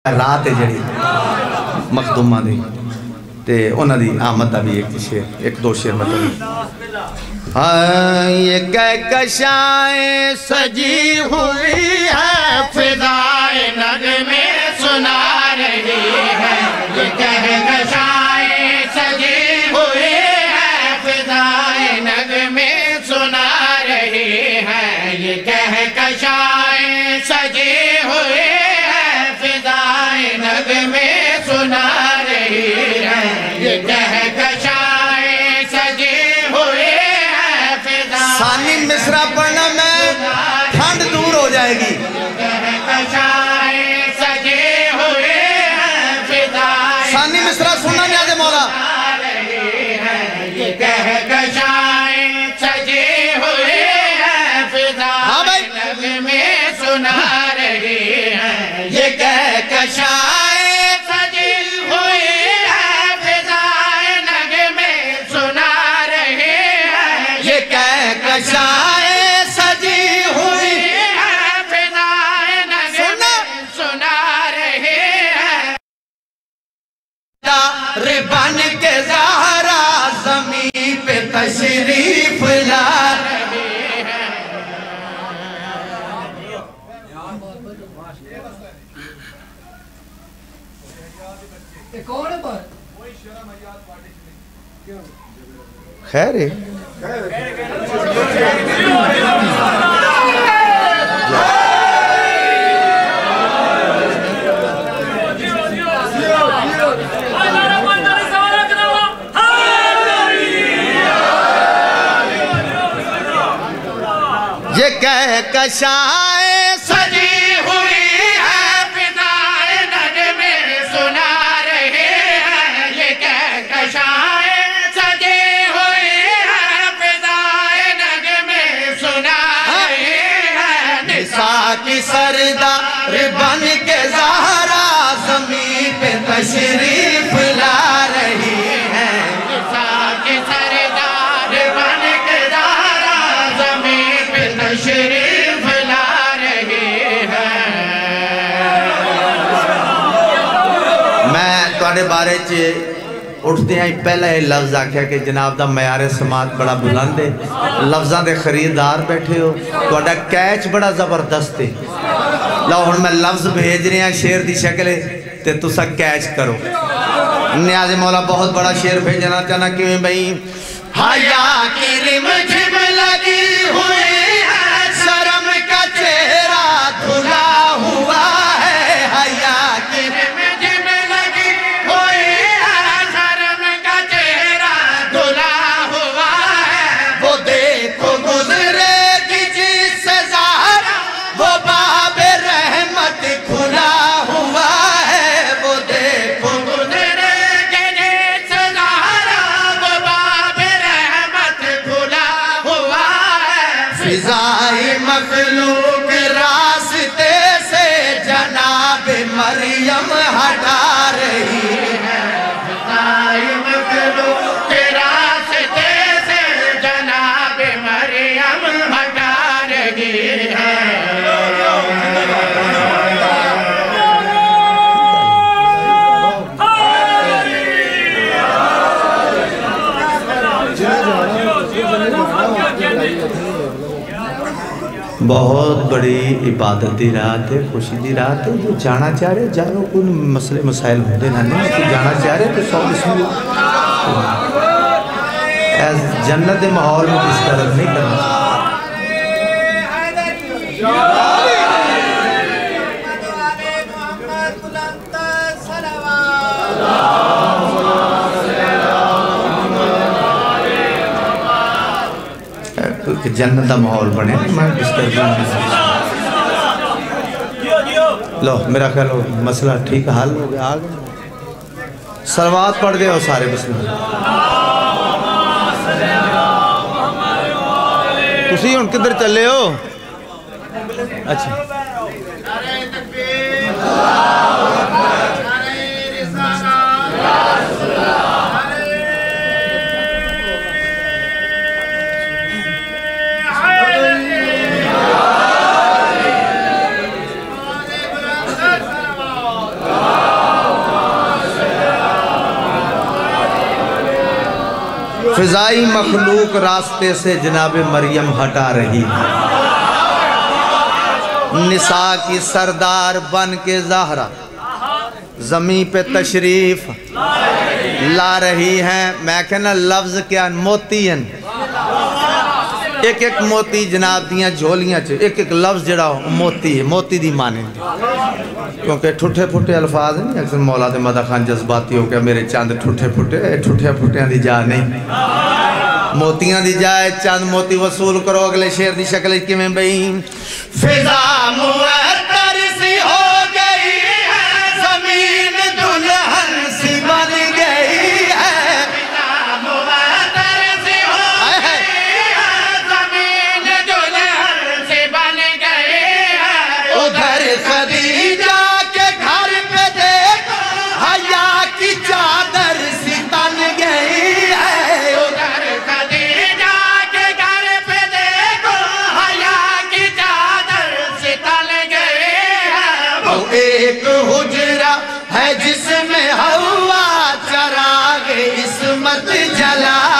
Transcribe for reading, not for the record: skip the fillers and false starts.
रात है जड़ी मखदूमा दी ते उन्हां दी आमद दा भी एक दो शेर मतलब हाँ ये कहकशाएं सजी हुई है फिजाए नगमे सुना रही है। ये कहकशाएं सजी हुई है फिजाए नगमे सुना रही है। ये कहकशाएं सजी हुई में सुना रही है। ये कहकशाएं सजी हुई है फिजा सानी मिसरा पढ़ना में ठंड दूर हो जाएगी। कहकशाएं सजी हुई है फिजा सानी मिसरा सुनना न्याज़े मौला ये कहकशाएं सजी हुई है फिजा हाँ भाई में सुना रही है। ये कहकशाएं कहकशाएं सजी हुई है फिजाए नगमे सुना रही है। रिबन के ज़हरा ज़मीं पे तशरीफ ला रही है। खैर है ये कहकशाएं सजी हुई है फिजाए नगमे सुना रही है। ये कहकशाएं सजी हुई है फिजाए नगमे सुना रही है। निसा की सरदार बन के ज़हरा ज़मीं पे तशरीफ ला रही है। निसा की सरदार बन के ज़हरा ज़मीं पे तशरीफ ला रही है। मैं तुहाडे बारे च उठते ही पहला ये लफ्ज़ आख्या कि जनाब दा मयारे समात बड़ा बुलंद है। लफ्ज़ां दे खरीदार बैठे हो, तुहाडा कैच बड़ा ज़बरदस्त है। लो हुण मैं लफ्ज़ भेज रहा शेर की शक्ल ते तुसा कैच करो। न्याज़े मौला बहुत बड़ा शेर भेजना चाहना कि भाई हया की रिमझिम लगी हुई है शर्म का चेहरा धुला हुआ है। हया की रिमझिम लगी हुई है शर्म का चेहरा धुला हुआ है। वो देखो गुजरेगी जिससे ज़हरा वो बाबे रहमत खुला हुआ है। वो देखो गुजरेगी जिससे ज़हरा वो बाबे रहमत खुला हुआ है। फिज़ाए मखलूक रास्ते से जनाब मरियम हटा रही है। फिज़ाए मखलूक रास्ते से जनाब मरियम हटा रही है। बहुत बड़ी इबादत की रात है, खुशी की रात है। जो जाना चाह रहे जाओ, कोई मसले मसाइल होते ना नहीं तो जाना चाह रहे तो 100 बिस्मिल्लाह। जन्नत के माहौल में डिस्टर्ब नहीं करना। जन्नत का माहौल बने मैं डिस्टर्ब लो मेरा ख्याल मसला ठीक हल हो गया। आ गए सलवात पढ़ गए हो सारे बिस्मिल्लाह। तुसी हुण किधर चले हो? अच्छा फिजाई मखलूक रास्ते से जनाब मरियम हटा रही है। निसा की सरदार बन के ज़हरा ज़मीं पे तशरीफ ला रही हैं। मैं कहना लफ्ज़ क्या मोती हैं, एक एक मोती जनाब दियाँ झोलियाँ च एक एक लफ्ज़ जड़ा मोती है, मोती दी माने। क्योंकि ठुठे फुटे अल्फाज नहीं अक्सर मौला दे मदा खान जज्बाती हो गया मेरे चंद ठुठे फुटियां दी जा नहीं, मोतियां दी जाए चंद मोती वसूल करो। अगले शेर दी शक्ल किवें बई फिजा मुअत्तर सी हो गई है, ज़मीन दुल्हन सी बन गई है। फिजा मुअत्तर सी हो गई है, ज़मीन दुल्हन सी बन गई है। उधर खदीजा के घर पे देखो हया की चादर सी तन गई है। उधर खदीजा के घर पे देखो हया की चादर सी तन गई है। वो एक हुजरा है जिसमें हवा चराग इस्मत जला